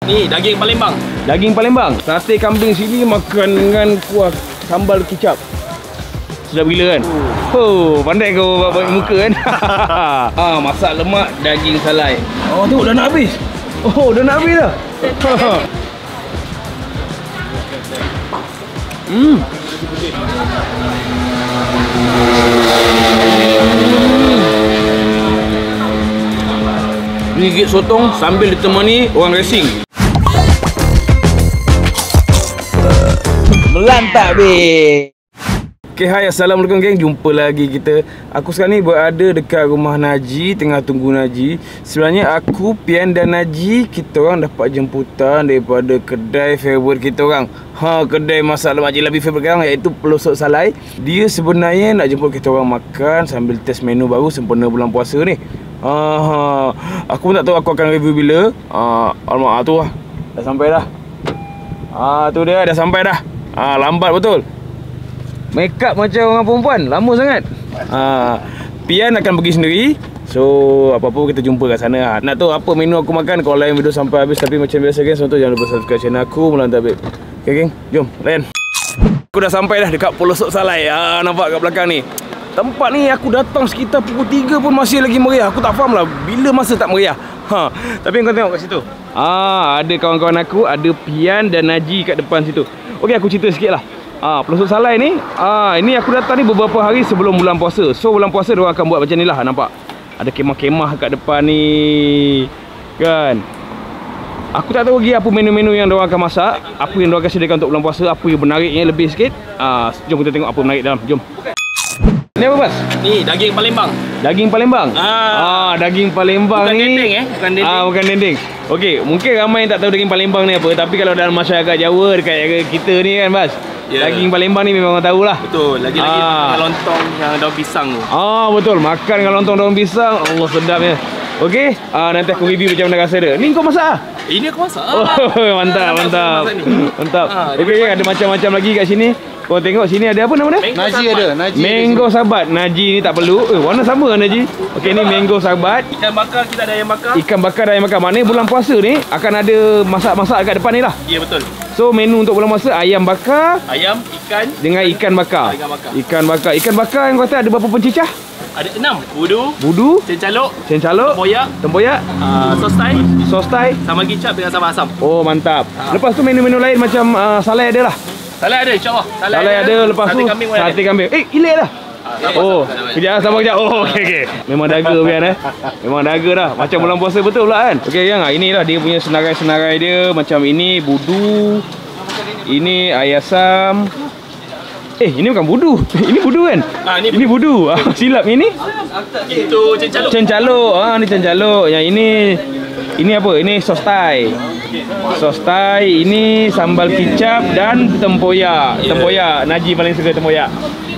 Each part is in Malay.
Ni daging Palembang. Daging Palembang. Sate kambing sini makan dengan kuah sambal kicap. Sedap gila kan? Oh, pandai kau buat muka kan? Masak lemak daging salai. Oh, tengok dah nak habis. Oh, dah nak habis dah. Gigit sotong sambil ditemani orang racing. Melantak be. Okay, hai, assalamualaikum geng. Jumpa lagi kita. Aku sekarang ni berada dekat rumah Naji, tengah tunggu Naji. Sebenarnya aku, Pian dan Naji, kita orang dapat jemputan daripada kedai favourite kita orang. Kedai masak lemak jelabi favourite kita orang, iaitu Pelosok Salai. Dia sebenarnya nak jemput kita orang makan sambil test menu baru sempena bulan puasa ni. Aku pun tak tahu aku akan review bila. Alamak, tu lah. Dah sampai dah. Tu dia, dah sampai dah. Lambat betul. Make up macam orang perempuan. Lama sangat. Pian akan pergi sendiri. So, apa-apa kita jumpa kat sana lah. Nak tahu apa menu aku makan, kalau layan video sampai habis. Tapi macam biasa geng, so jangan lupa subscribe channel aku, Melantak Babe. Okay geng, jom layan. Aku dah sampai dah dekat Pelosok Salai. Nampak kat belakang ni. Tempat ni aku datang sekitar pukul 3 pun masih lagi meriah. Aku tak faham lah bila masa tak meriah. Tapi kau tengok kat situ. Ada kawan-kawan aku, ada Pian dan Naji kat depan situ. Okey, aku cerita sikit lah. Pelosok Salai ni, ini aku datang ni beberapa hari sebelum bulan puasa. So bulan puasa diorang akan buat macam ni lah, nampak? Ada kemah-kemah kat depan ni, kan? Aku tak tahu lagi apa menu-menu yang diorang akan masak, apa yang diorang akan sediakan untuk bulan puasa, apa yang menariknya lebih sikit. Jom kita tengok apa menarik dalam, jom. Ni apa Bas? Ni daging Palembang. Daging Palembang? Daging Palembang bukan ni dendeng bukan dendeng. Bukan dendeng. Okey, mungkin ramai yang tak tahu daging Palembang ni apa. Tapi kalau dalam masyarakat Jawa, dekat kita ni kan Bas, daging Palembang ni memang orang tahulah. Betul, lagi-lagi makan lontong yang daun pisang tu. Betul, makan dengan lontong daun pisang. Allah, sedapnya. Okey, nanti aku review macam mana rasa dia. Ni kau masak? Ini aku masak. Mantap. Mantap. Okey, ada macam-macam lagi kat sini. Kau tengok sini ada apa nama dia? Naji ada. Mango Sabat. Naji ni tak perlu. Warna sama Naji. Okey, ni Mango Sabat. Ikan bakar, kita ada ayam bakar. Ikan bakar dan ayam bakar. Maknanya bulan puasa ni akan ada masak-masak kat depan ni lah. Ya, betul. So menu untuk bulan puasa, ayam bakar, ayam, ikan dengan ikan bakar. Ikan bakar yang kata ada berapa pencicah? Ada 6. Budu, cencalok, tempoyak, sos thai, sama kicap dengan sambal asam. Oh, mantap. Lepas tu menu-menu lain macam salai ada lah. Salai ada, insyaAllah. Salai ada, lepas tu sate kambing. Ilik dah. Kejap, sabar kejap. Okey. Memang daga Pian Memang daga dah. Macam bulan puasa betul pula kan. Okey yang inilah dia punya senarai-senarai dia. Macam ini budu. Ini ayasam. Ini bukan budu. Ini budu kan? Ini budu. Silap ini. Itu cencalok. Cencalok. Ni cencalok. Yang ini apa? Ini sos thai. Sos thai, ini sambal kicap dan tempoyak. Tempoyak. Naji paling suka tempoyak.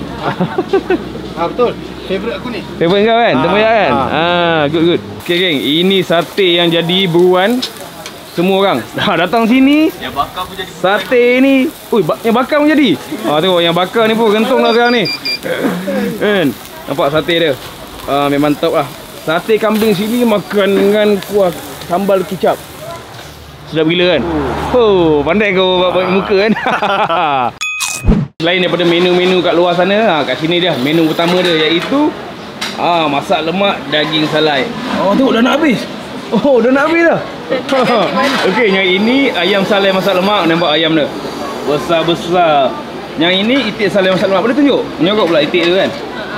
Betul. Favorite aku ni. Favorite kau kan? Tempoyak kan? Good. Okay geng, ini sate yang jadi buruan semua orang. Datang sini. Yang bakar pun jadi. Sate ni. Yang bakar pun jadi. Tengok yang bakar ni pun gentung lah sekarang ni. Kan? Nampak sate dia. Memang top lah. Sate kambing sini makan dengan kuah sambal kicap. Sedap gila kan? Pandai kau buat muka kan? Selain daripada menu-menu kat luar sana, kat sini dia menu utama dia, iaitu masak lemak daging salai. Tengok dah nak habis. Dah nak habis dah. Okey, yang ini ayam salai masak lemak. Nampak ayam dia besar-besar. Yang ini itik salai masak lemak. Boleh tunjuk? Menyogok pula itik dia kan?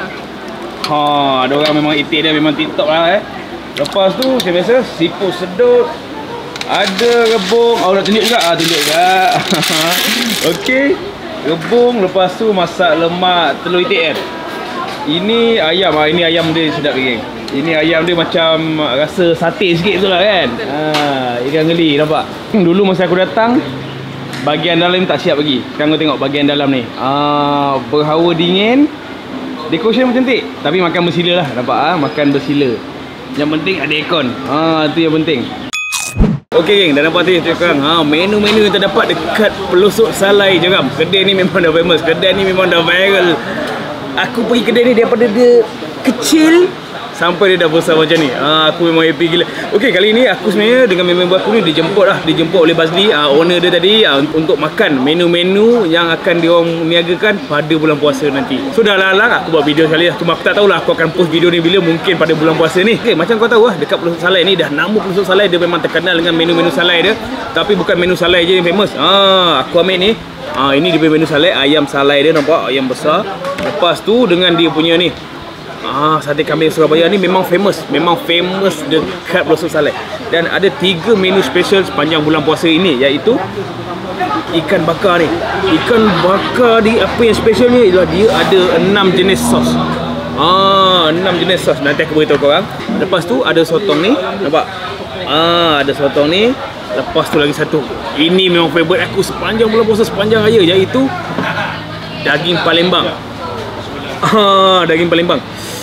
Ada orang memang itik dia memang TikTok lah Lepas tu macam biasa, siput sedut, ada rebung. Nak tunjuk juga? Tunjuk juga. Okey, rebung. Lepas tu masak lemak telur itik kan. Ini ayam. Ini ayam dia sedap geng. Ini ayam dia macam rasa sate sikit betul lah kan. Ikan geli, nampak? Dulu masa aku datang, bahagian dalam tak siap lagi. Sekarang kau tengok bahagian dalam ni. Berhawa dingin. Decoration pun cantik. Tapi makan bersila lah. Nampak? Makan bersila. Yang penting ada aircon. Itu yang penting. Okey geng, dah nampak tadi sekarang menu-menu yang terdapat dekat Pelosok Salai Jeram. Kedai ni memang dah famous. Kedai ni memang dah viral. Aku pergi kedai ni daripada dia kecil sampai dia dah besar macam ni. Aku memang happy gila. Okey, kali ni aku sebenarnya dengan member aku ni dijemput oleh Bazli, owner dia tadi, untuk makan menu-menu yang akan diorang niagakan pada bulan puasa nanti. So dah lalang aku buat video sekali lah. Cuma aku tak tahulah aku akan post video ni bila, mungkin pada bulan puasa ni. Okey, macam kau tahu lah, dekat Pelosok Salai ni dah nama Pelosok Salai dia memang terkenal dengan menu-menu salai dia. Tapi bukan menu salai je yang famous. Aku ambil ni. Ini dia punya menu salai, ayam salai dia, nampak ayam besar. Lepas tu dengan dia punya ni, sate kambing Surabaya ni memang famous dekat Pelosok Salai. Dan ada 3 menu special sepanjang bulan puasa ini, iaitu ikan bakar ni. Ikan bakar ni, apa yang special ni ialah dia ada 6 jenis sos. 6 jenis sos, nanti aku beritahu korang. Lepas tu ada sotong ni, nampak? Ada sotong ni. Lepas tu lagi satu, ini memang favourite aku sepanjang bulan puasa, sepanjang raya, iaitu daging Palembang. Daging Palembang.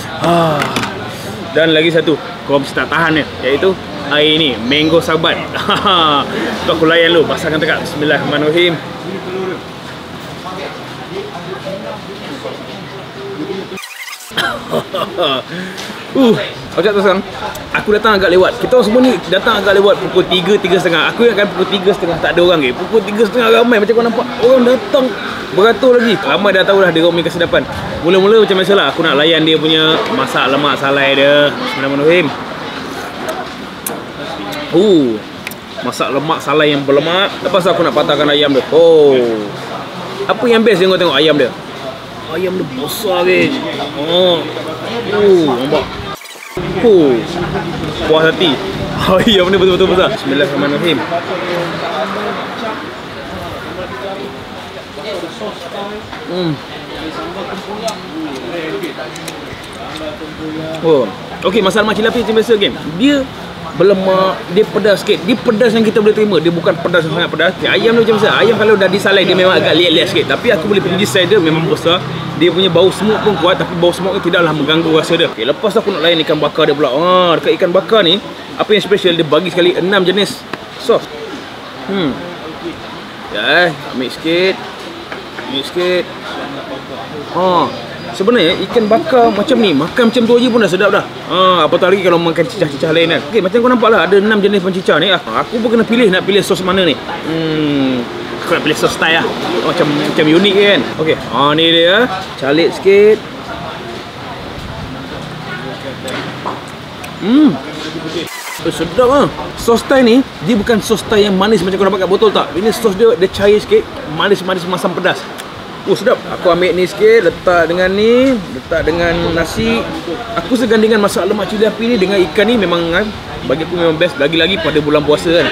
Dan lagi satu, kau mesti tak tahan ni, iaitu air ni, mango sabat. Tu aku layan dulu, basahkan tekak. Bismillahirrahmanirrahim. Macam tu sekarang, aku datang agak lewat. Kita semua ni datang agak lewat pukul 3, 3.30. Aku ingatkan pukul 3.30 tak ada orang ke. Pukul 3.30 ramai, macam kau nampak orang datang beratur lagi. Ramai dah tahulah dia orang punya kesedapan. Mula-mula macam biasalah, aku nak layan dia punya masak lemak salai dia. Bismillahirrahmanirrahim. Masak lemak salai yang berlemak. Lepas tu aku nak patahkan ayam dia. Apa yang best yang kau tengok ayam dia? Ayam dia besar guys. Nampak? Puas hati. Ayam ni betul-betul besar. Bismillahirrahmanirrahim. Okey, masalah lemak cili api macam biasa game. Dia berlemak, dia pedas sikit. Dia pedas yang kita boleh terima. Dia bukan pedas yang sangat pedas. Ayam ni macam biasa. Ayam kalau dah disalai dia memang agak liat-liat sikit. Tapi aku boleh pergi side dia memang besar. Dia punya bau smoke pun kuat, tapi bau smoke ni tidaklah mengganggu rasa dia. Okay, lepas tu aku nak layan ikan bakar dia pula. Dekat ikan bakar ni, apa yang special, dia bagi sekali 6 jenis sos. Ambil sikit. Sebenarnya ikan bakar macam ni, makan macam tu aja pun dah sedap dah. Apatah lagi kalau makan cicah-cicah lain kan. Okey, macam kau nampak lah, ada 6 jenis pencicah ni. Aku pun kena pilih, nak pilih sos mana ni. Aku nak pilih sos Thai lah. Macam unik kan. Okey, ni dia. Calit sikit. Sedap lah. Sos Thai ni, dia bukan sos Thai yang manis macam kau dapat kat botol tak. Ini sos dia cair sikit, manis-manis masam pedas. Sedap. Aku ambil ni sikit, letak dengan ni, letak dengan nasi. Aku segandingan masak lemak cili api ni dengan ikan ni memang bagi aku memang best. Lagi-lagi pada bulan puasa kan.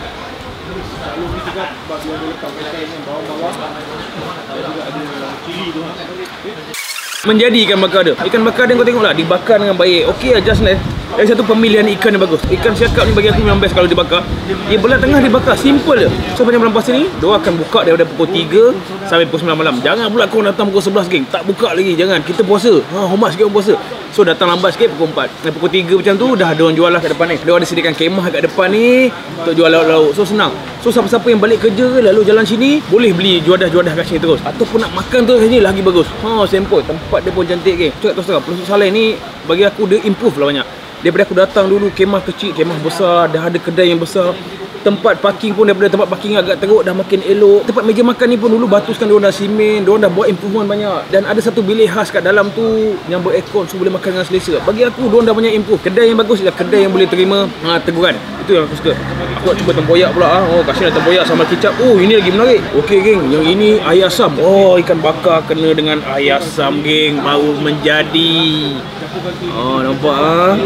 Menjadi ikan bakar dia. Ikan bakar dia kau tengoklah, dibakar dengan baik. Okey lah, just nice. Lagi satu, pemilihan ikan yang bagus. Ikan siakap ni bagi aku memang best kalau dibakar. Dia belah tengah dibakar, simple je. So pada bulan puasa ni, diorang akan buka daripada pukul 3 sampai pukul 9 malam. Jangan pula kau datang pukul 11 geng. Tak buka lagi, jangan. Kita puasa. Hormat sikit orang puasa. So datang lambat sikit pukul 4. Pukul 3 macam tu dah ada orang jual lah kat depan ni. Diorang ada sediakan kemah kat depan ni untuk jual lauk-lauk. So senang. So siapa-siapa yang balik kerja lalu jalan sini, boleh beli juadah-juadah kat sini terus. Ataupun nak makan terus kat sini lagi bagus. Simple. Tempat dia pun cantik geng. Cakap terus terang, Pelosok Salai ni bagi aku dia improve lah banyak. Daripada aku datang dulu kemah kecil, kemah besar, dah ada kedai yang besar. Tempat parking pun daripada tempat parking agak teruk dah makin elok. Tempat meja makan ni pun dulu batuskan diorang dah simen, diorang dah buat improvement banyak. Dan ada satu bilik khas kat dalam tu yang beraircon, so boleh makan dengan selesa. Bagi aku diorang dah banyak improve. Kedai yang bagus ialah kedai yang boleh terima teguran. Itu yang aku suka. Aku nak cuba tempoyak pula. Kasih tempoyak sambal kicap. Ini lagi menarik. Okey geng, yang ini air asam. Ikan bakar kena dengan air asam geng, baru menjadi. Nampak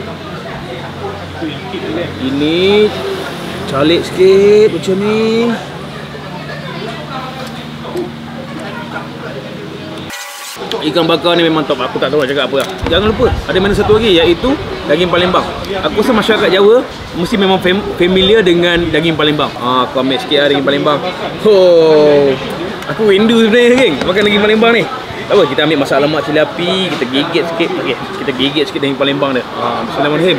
Ini calit sikit macam ni. Ikan bakar ni memang top. Aku tak tahu nak cakap apa lah. Jangan lupa ada menu satu lagi, iaitu daging Palembang. Aku rasa masyarakat Jawa mesti memang familiar dengan daging Palembang. Aku ambil sikit lah daging Palembang. Aku rindu sebenarnya geng makan daging Palembang ni. Tak apa, kita ambil masak lemak cili api, kita gigit sikit. Okey, kita gigit sikit daging Palembang dia. Bismillahirrahmanirrahim.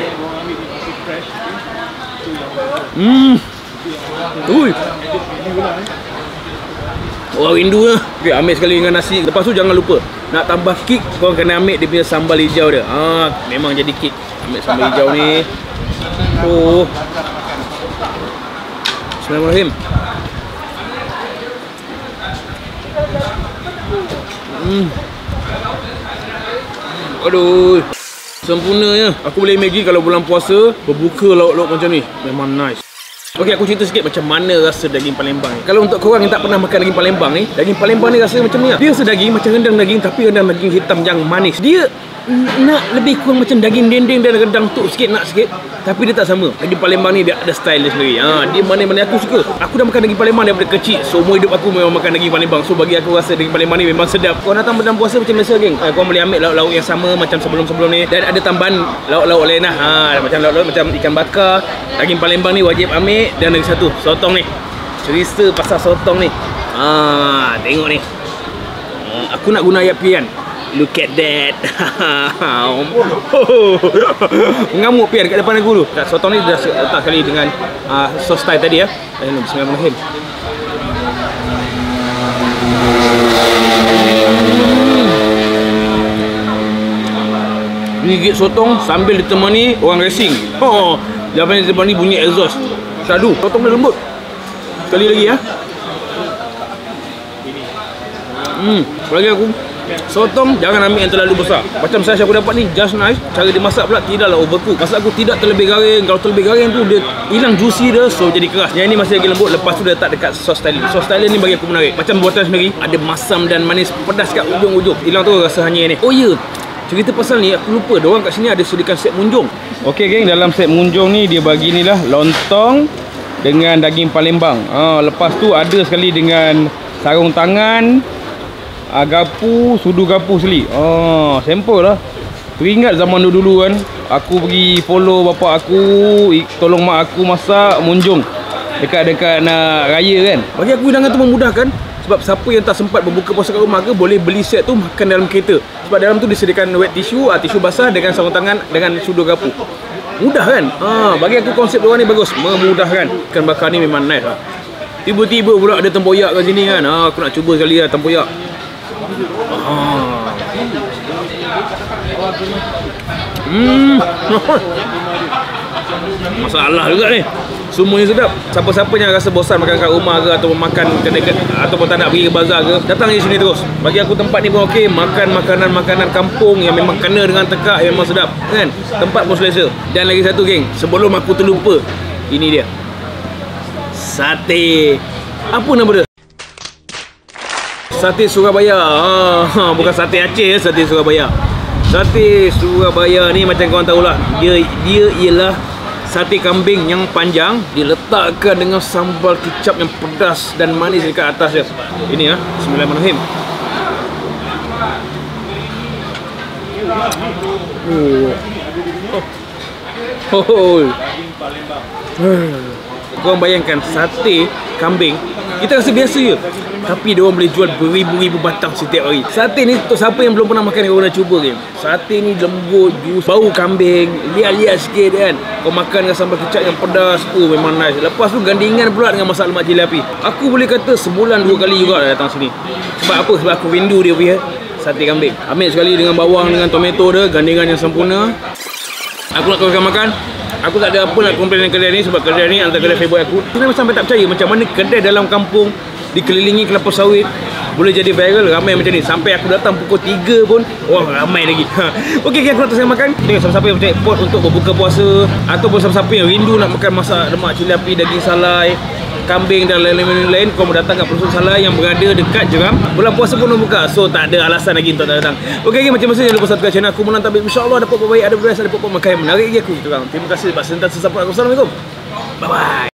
Wah, rindu lah. Okay, ambil sekali dengan nasi. Lepas tu jangan lupa nak tambah kick, korang kena ambil dia punya sambal hijau dia. Memang jadi kick. Ambil sambal hijau ni. Oh. Bismillahirrahmanirrahim. Aduh, sempurnanya. Aku boleh imagine kalau bulan puasa berbuka lauk-lauk macam ni. Memang nice. Okey, aku cerita sikit macam mana rasa daging Palembang ni. Kalau untuk korang yang tak pernah makan daging Palembang ni, daging Palembang ni rasanya macam ni lah. Dia rasa daging macam rendang daging, tapi rendang daging hitam yang manis. Dia nak lebih kurang macam daging dendeng dan rendang tu sikit, nak sikit. Tapi dia tak sama. Daging Palembang ni dia ada style dia sendiri. Dia mana-mana aku suka. Aku dah makan daging Palembang daripada kecil. Seumur hidup aku memang makan daging Palembang. So bagi aku rasa daging Palembang ni memang sedap. Korang datang bulan puasa macam biasa, geng. Korang boleh ambil lauk-lauk yang sama macam sebelum-sebelum ni. Dan ada tambahan lauk-lauk lain lah. Macam lauk-lauk macam ikan bakar. Daging Palembang ni wajib ambil. Dan lagi satu, sotong ni. Cerita pasal sotong ni. Tengok ni. Aku nak guna ayat pian. Look at that. Mengamuk pian kat depan aku tu. Kat sotong ni dah letak sekali dengan sos Thai tadi ya. Bismillahirrahmanirrahim. Gigit sotong sambil ditemani orang racing. Jawapan ditemani bunyi exhaust. Syadu, sotong dia lembut. Sekali lagi ya. Lagi aku sotong jangan ambil yang terlalu besar. Macam saiz aku dapat ni just nice. Cara dia masak pula tidaklah overcook. Masak aku tidak terlebih garing. Kalau terlebih garing tu dia hilang juicy dia, so jadi keras. Yang ni masih lagi lembut. Lepas tu dia letak dekat sos Thailand. Sos Thailand ni bagi aku menarik. Macam buatan sendiri, ada masam dan manis pedas kat ujung-ujung. Hilang tu rasa hanyir ni. Oh ya, cerita pasal ni aku lupa. Diorang kat sini ada sediakan set munjung. Okey geng, dalam set munjung ni dia bagi ni lah lontong dengan daging Palembang. Lepas tu ada sekali dengan sarung tangan, gapu, sudu gapu seli. Sampel lah. Teringat zaman dulu kan, aku pergi follow bapak aku, tolong mak aku masak munjung dekat nak raya kan. Bagi aku hidangan tu memudahkan. Sebab siapa yang tak sempat berbuka puasa kat rumah ke, boleh beli set tu makan dalam kereta. Sebab dalam tu disediakan wet tissue, tisu basah dengan sarung tangan dengan sudu gapu. Mudah kan? Bagi aku konsep diorang ni bagus, memudahkan. Ikan bakar ni memang nice lah. Tiba-tiba pula ada tempoyak kat sini kan. Aku nak cuba sekali lah tempoyak. Masalah juga ni. Semuanya sedap. Siapa-siapa yang rasa bosan makan kat rumah ke, ataupun makan kedai ataupun tak nak pergi ke bazar ke, datang di sini terus. Bagi aku tempat ni pun okey. Makan makanan kampung yang memang kena dengan tekak, yang memang sedap kan. Tempat pun selesa. Dan lagi satu geng, sebelum aku terlupa, ini dia sate. Apa nama dia? Sate Surabaya. Bukan sate Aceh, sate Surabaya. Sate Surabaya ni macam korang tahulah, dia ialah sate kambing yang panjang, diletakkan dengan sambal kicap yang pedas dan manis dekat atas dia. Ini ya, bismillahirrahmanirrahim. Korang bayangkan sate kambing, kita rasa biasa je, tapi dia orang boleh jual beribu-ribu batang setiap hari. Sate ni untuk siapa yang belum pernah makan, korang nak cuba kan. Sate ni lembut, jus, bau kambing, liat-liat sikit kan. Kau makan dengan sambal kecap yang pedas, memang nice. Lepas tu gandingan pula dengan masak lemak cili api. Aku boleh kata sebulan 2 kali juga datang sini. Sebab apa? Sebab aku rindu dia punya sate kambing. Ambil sekali dengan bawang, dengan tomato dia, gandingan yang sempurna. Aku nak teruskan makan. Aku tak ada apa nak komplain dengan kedai ni, sebab kedai ni antara kedai favourite aku. Aku memang sampai tak percaya macam mana kedai dalam kampung dikelilingi kelapa sawit boleh jadi viral, ramai macam ni. Sampai aku datang pukul 3 pun orang ramai lagi. Okey, aku nak teruskan makan. Tengok siapa-siapa yang percaya pot untuk berbuka puasa, ataupun siapa-siapa yang rindu nak makan masak lemak cili api, daging salai, kambing dan lain-lain, kau datang kat Pelosok Salai yang berada dekat Jeram. Bulan puasa pun dah buka, so tak ada alasan lagi untuk datang. Okey, macam biasa jangan lupa subscribe channel aku, Mulan Tabib. InsyaAllah dapat baik, ada best, ada pop-pop makan yang menarik lagi aku. Terima kasih sebab sentiasa support aku. Assalamualaikum. Bye bye.